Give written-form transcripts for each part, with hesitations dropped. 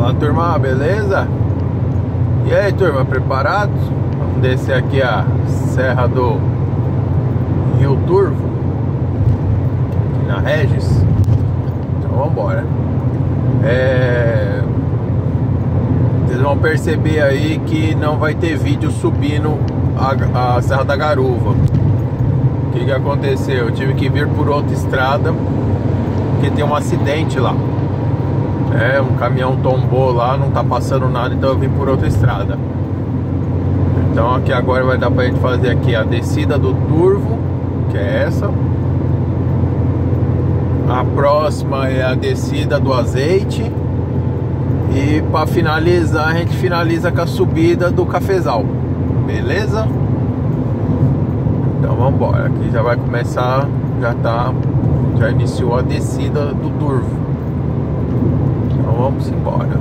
Fala, turma, beleza? E aí, turma, preparados? Vamos descer aqui a Serra do Rio Turvo, aqui na Regis. Então vamos embora. Vocês vão perceber aí que não vai ter vídeo subindo a Serra da Garuva. O que aconteceu? Eu tive que vir por outra estrada, porque tem um acidente lá. Um caminhão tombou lá, não tá passando nada, então eu vim por outra estrada. Então aqui agora vai dar pra gente fazer aqui a descida do Turvo, que é essa. A próxima é a descida do Azeite. E para finalizar, a gente finaliza com a subida do Cafezal. Beleza? Então vamos embora. Aqui já vai começar, já iniciou a descida do Turvo. Então vamos embora.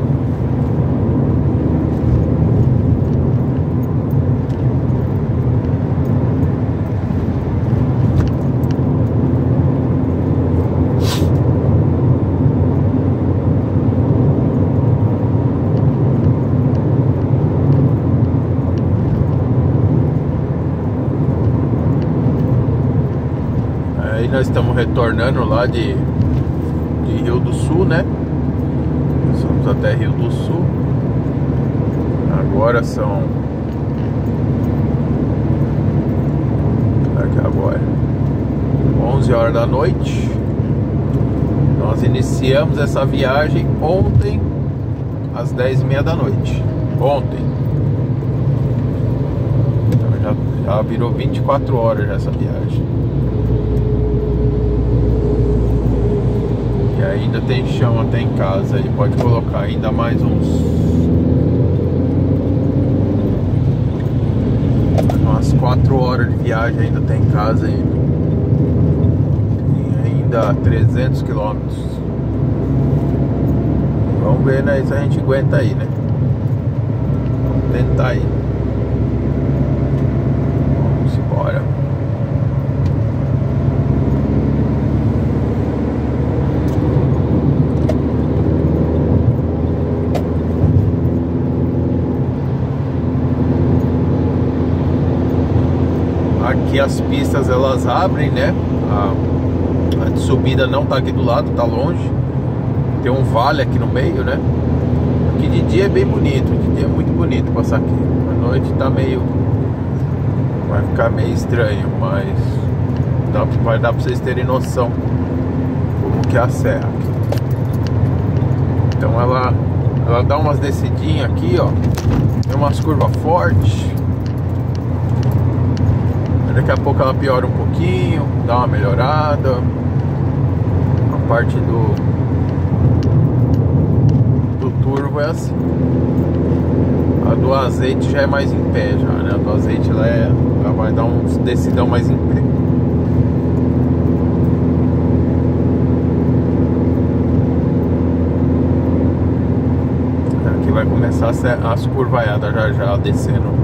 Aí nós estamos retornando lá de Rio do Sul, né? Nós vamos até Rio do Sul. Agora são... Aqui agora 11 horas da noite. Nós iniciamos essa viagem ontem às 10h30 da noite. Ontem. Então já virou 24 horas essa viagem. E ainda tem chão até em casa. Aí pode colocar ainda mais umas 4 horas de viagem ainda tem em casa ainda. E ainda 300 quilômetros. Vamos ver, né, se a gente aguenta aí, né? Vamos tentar aí. Vamos embora. Aqui as pistas elas abrem, né? A de subida não tá aqui do lado, tá longe. Tem um vale aqui no meio, né? Aqui de dia é bem bonito, de dia é muito bonito passar aqui. À noite tá meio... vai ficar meio estranho, mas vai dar pra vocês terem noção como que é a serra aqui. Então ela dá umas descidinhas aqui, ó. Tem umas curvas fortes. Daqui a pouco ela piora um pouquinho, dá uma melhorada. A parte do Turvo é assim. A do Azeite já é mais em pé já, né? A do Azeite ela vai dar uns decidão mais em pé. Aqui vai começar as curvaiadas já descendo.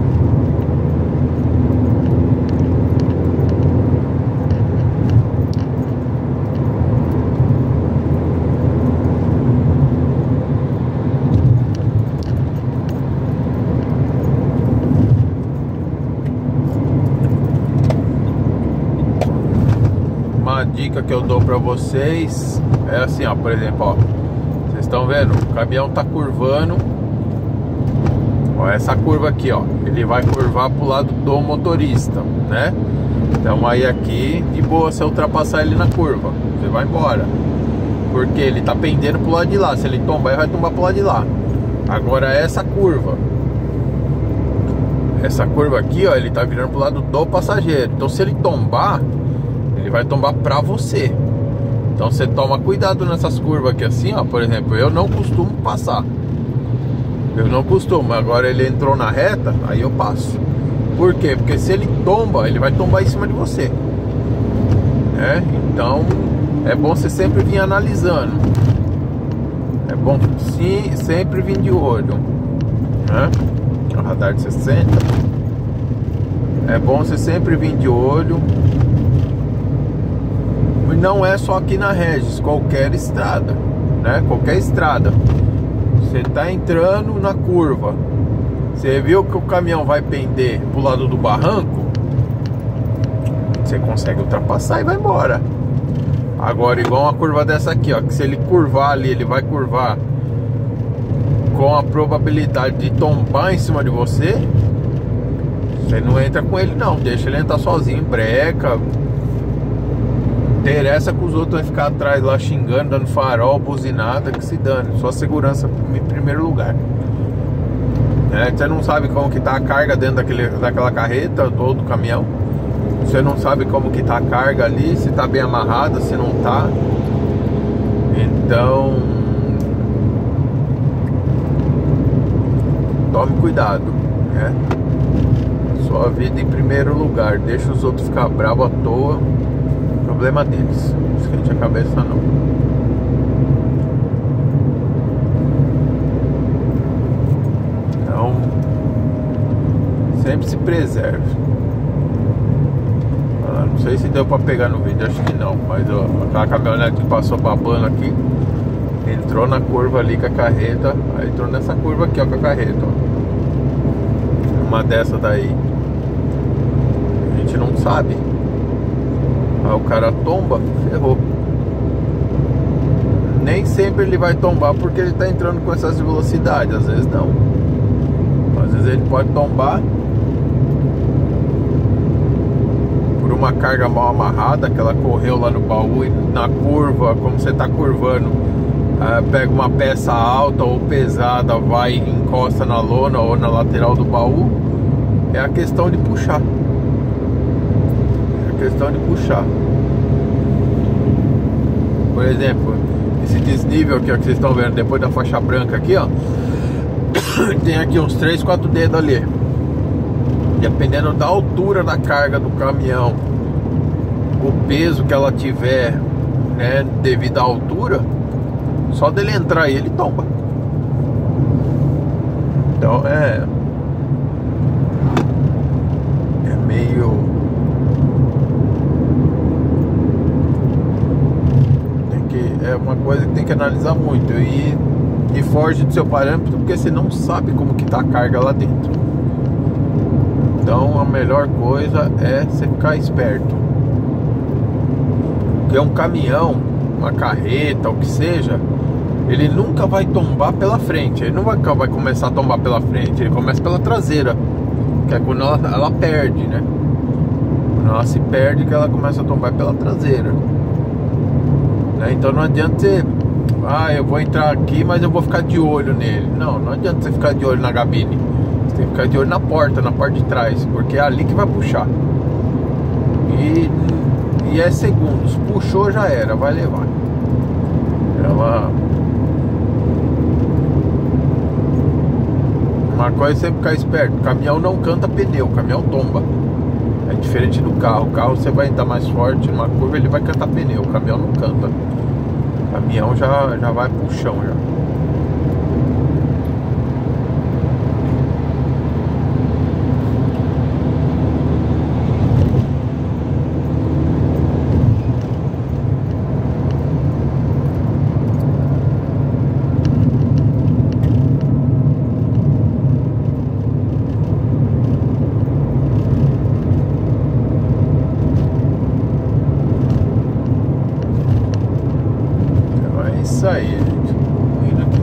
Dica que eu dou pra vocês é assim, ó, por exemplo, ó, vocês estão vendo, o caminhão tá curvando, ó, essa curva aqui, ó, ele vai curvar pro lado do motorista, né? Então aí aqui, de boa, se eu ultrapassar ele na curva, você vai embora, porque ele tá pendendo pro lado de lá. Se ele tombar, ele vai tombar pro lado de lá. Agora essa curva aqui, ó, ele tá virando pro lado do passageiro. Então se ele tombar, ele vai tombar pra você. Então você toma cuidado nessas curvas aqui assim, ó. Por exemplo, eu não costumo passar. Eu não costumo. Agora ele entrou na reta, aí eu passo. Por quê? Porque se ele tomba, ele vai tombar em cima de você, né? Então é bom você sempre vir analisando. É bom sim, sempre vir de olho, né? O radar de 60. É bom você sempre vir de olho. E não é só aqui na Regis, qualquer estrada, né? Qualquer estrada. Você tá entrando na curva, você viu que o caminhão vai pender pro lado do barranco, você consegue ultrapassar e vai embora. Agora, igual uma curva dessa aqui, ó, que se ele curvar ali, ele vai curvar com a probabilidade de tombar em cima de você. Você não entra com ele não, deixa ele entrar sozinho, breca. Interessa que os outros vão ficar atrás lá xingando, dando farol, buzinada, que se dane. Só segurança em primeiro lugar. Você não sabe como que tá a carga dentro daquela carreta ou do caminhão. Você não sabe como que tá a carga ali, se tá bem amarrada, se não tá. Então, tome cuidado, né? Sua vida em primeiro lugar. Deixa os outros ficar bravos à toa. Problema deles. Não esquente a cabeça não. Então, sempre se preserve. Não sei se deu pra pegar no vídeo, acho que não. Mas ó, aquela caminhonete que passou babando aqui, entrou na curva ali com a carreta. Aí entrou nessa curva aqui, ó, com a carreta, ó. Uma dessa daí, a gente não sabe. Aí o cara tomba, ferrou. Nem sempre ele vai tombar porque ele tá entrando com essas velocidades. Às vezes não. Às vezes ele pode tombar por uma carga mal amarrada, que ela correu lá no baú e na curva, como você tá curvando, pega uma peça alta ou pesada, vai e encosta na lona ou na lateral do baú. É a questão de puxar. Questão de puxar. Por exemplo, esse desnível aqui, ó, que vocês estão vendo depois da faixa branca aqui, ó, tem aqui uns 3, 4 dedos ali. Dependendo da altura da carga do caminhão, o peso que ela tiver, né, devido à altura, só dele entrar aí ele tomba. Então é meio... É uma coisa que tem que analisar muito e foge do seu parâmetro, porque você não sabe como que tá a carga lá dentro. Então a melhor coisa é você ficar esperto. Porque um caminhão, uma carreta, o que seja, ele nunca vai tombar pela frente. Ele não vai começar a tombar pela frente, ele começa pela traseira, que é quando ela perde, né? Quando ela se perde, que ela começa a tombar pela traseira. Então não adianta você, eu vou entrar aqui, mas eu vou ficar de olho nele. Não adianta você ficar de olho na cabine. Você tem que ficar de olho na parte de trás, porque é ali que vai puxar. E é segundos, puxou já era, vai levar. Uma coisa é sempre ficar esperto. O caminhão não canta pneu, o caminhão tomba. É diferente do carro. O carro você vai entrar mais forte numa curva, ele vai cantar pneu. O caminhão não canta. O caminhão já vai pro chão já. Isso aí, gente. Indo aqui.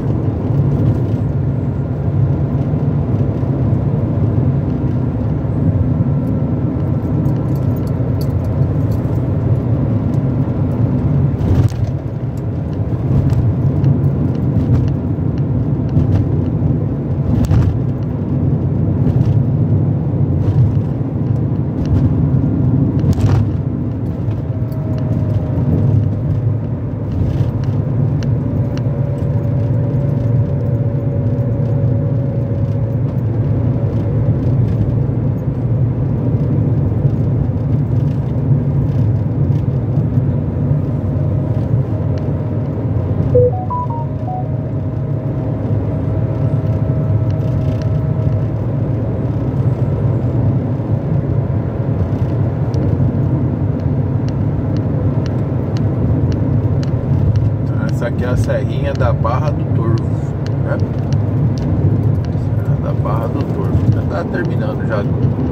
Essa aqui é a serrinha da Barra do Turvo, né? Serra da Barra do Turvo. Já tá terminando já.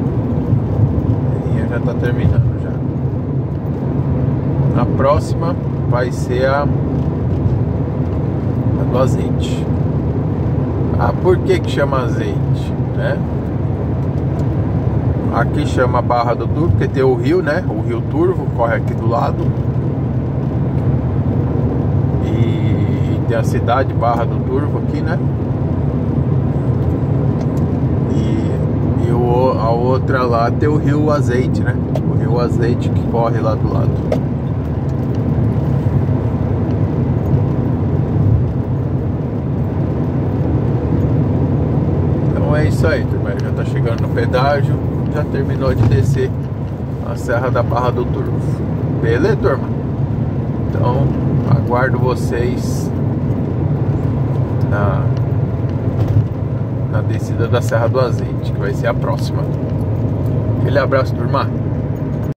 Já tá terminando já. A próxima vai ser a do azeite. Ah, por que que chama azeite, né? Aqui chama Barra do Turvo porque tem o rio, né? O rio Turvo corre aqui do lado. E tem a cidade Barra do Turvo aqui, né? A outra lá tem o rio Azeite, né? O rio Azeite que corre lá do lado. Então é isso aí, turma. Já tá chegando no pedágio. Já terminou de descer a Serra da Barra do Turvo. Beleza, turma? Então aguardo vocês na descida da Serra do Azeite, que vai ser a próxima. Aquele abraço, turma.